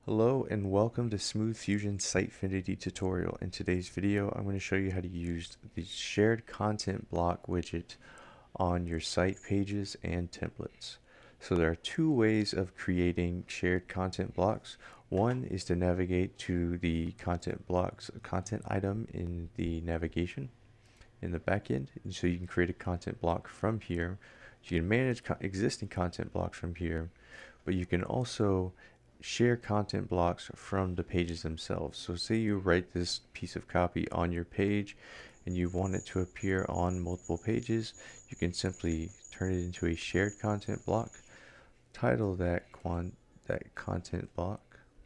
Hello and welcome to Smooth Fusion Sitefinity tutorial. In today's video, I'm going to show you how to use the shared content block widget on your site pages and templates. So there are two ways of creating shared content blocks. One is to navigate to the content blocks content item in the navigation in the backend, and so you can create a content block from here. You can manage existing content blocks from here, but you can also share content blocks from the pages themselves. So say you write this piece of copy on your page and you want it to appear on multiple pages, you can simply turn it into a shared content block, title that content block,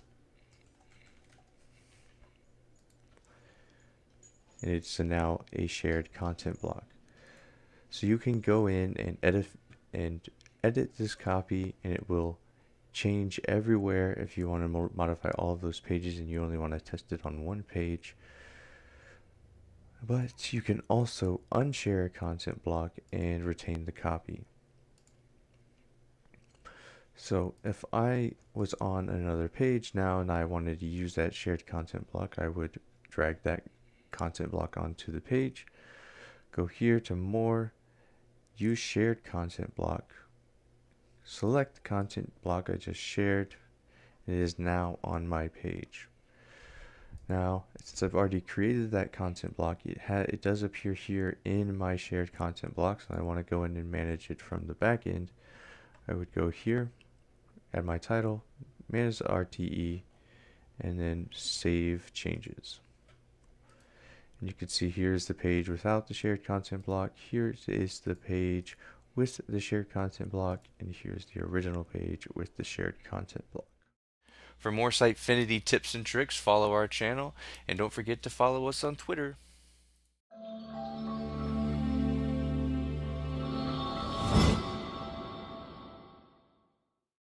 and it's now a shared content block. So you can go in and edit this copy, and it will change everywhere if you want to modify all of those pages and you only want to test it on one page. But you can also unshare a content block and retain the copy. So if I was on another page now and I wanted to use that shared content block, I would drag that content block onto the page, go here to more, use shared content block, select the content block I just shared. It is now on my page. Now, since I've already created that content block, it does appear here in my shared content blocks, and I want to go in and manage it from the back end. I would go here, add my title, manage the RTE, and then save changes. And you can see here's the page without the shared content block, here is the page with the shared content block, and here's the original page with the shared content block. For more Sitefinity tips and tricks, follow our channel, and don't forget to follow us on Twitter.